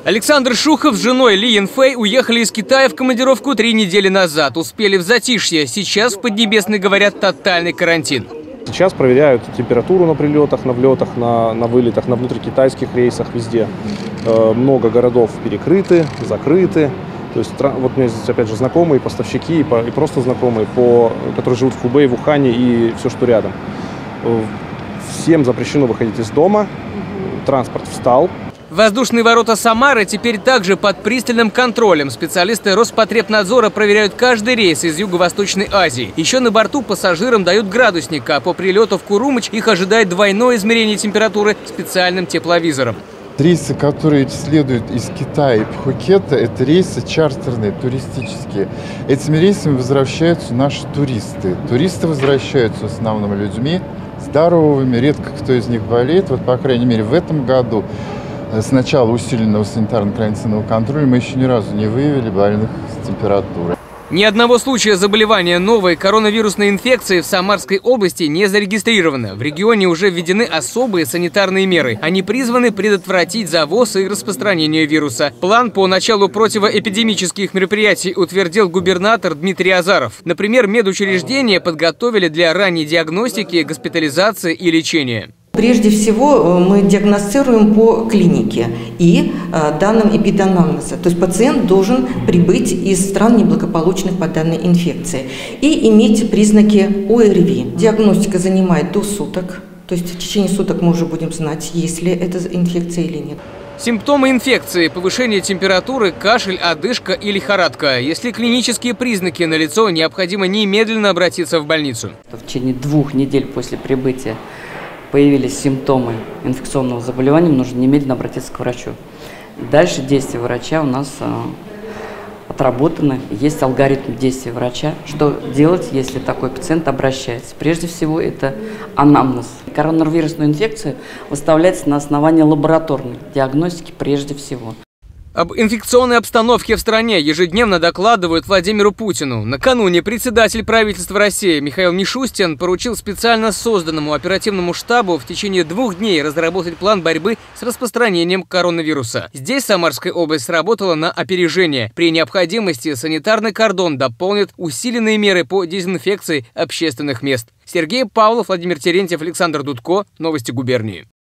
Александр Шухов с женой Ли Янфэй уехали из Китая в командировку 3 недели назад. Успели в затишье. Сейчас в Поднебесной, говорят, тотальный карантин. Сейчас проверяют температуру на прилетах, на влетах, на вылетах, на внутрикитайских рейсах, везде. Много городов перекрыты, закрыты. То есть вот у меня здесь опять же знакомые поставщики и просто знакомые, которые живут в Хубэй, в Ухане и все, что рядом. Всем запрещено выходить из дома, транспорт встал. Воздушные ворота Самары теперь также под пристальным контролем. Специалисты Роспотребнадзора проверяют каждый рейс из Юго-Восточной Азии. Еще на борту пассажирам дают градусник, а по прилету в Курумыч их ожидает двойное измерение температуры специальным тепловизором. Рейсы, которые следуют из Китая и Пхукета, это рейсы чартерные, туристические. Этими рейсами возвращаются наши туристы. Туристы возвращаются в основном людьми здоровыми, редко кто из них болеет. Вот, по крайней мере, в этом году с начала усиленного санитарно-карантинного контроля мы еще ни разу не выявили больных с температурой. Ни одного случая заболевания новой коронавирусной инфекции в Самарской области не зарегистрировано. В регионе уже введены особые санитарные меры. Они призваны предотвратить завоз и распространение вируса. План по началу противоэпидемических мероприятий утвердил губернатор Дмитрий Азаров. Например, медучреждения подготовили для ранней диагностики, госпитализации и лечения. Прежде всего мы диагностируем по клинике и данным эпиданамнеза. То есть пациент должен прибыть из стран неблагополучных по данной инфекции и иметь признаки ОРВИ. Диагностика занимает до суток. То есть в течение суток мы уже будем знать, есть ли это инфекция или нет. Симптомы инфекции – повышение температуры, кашель, одышка и лихорадка. Если клинические признаки налицо, необходимо немедленно обратиться в больницу. В течение 2 недель после прибытия появились симптомы инфекционного заболевания, нужно немедленно обратиться к врачу. Дальше действия врача у нас отработаны, есть алгоритм действий врача. Что делать, если такой пациент обращается? Прежде всего, это анамнез. Коронавирусная инфекция выставляется на основании лабораторной диагностики прежде всего. Об инфекционной обстановке в стране ежедневно докладывают Владимиру Путину. Накануне председатель правительства России Михаил Мишустин поручил специально созданному оперативному штабу в течение 2 дней разработать план борьбы с распространением коронавируса. Здесь Самарская область сработала на опережение. При необходимости санитарный кордон дополнит усиленные меры по дезинфекции общественных мест. Сергей Павлов, Владимир Терентьев, Александр Дудко. Новости губернии.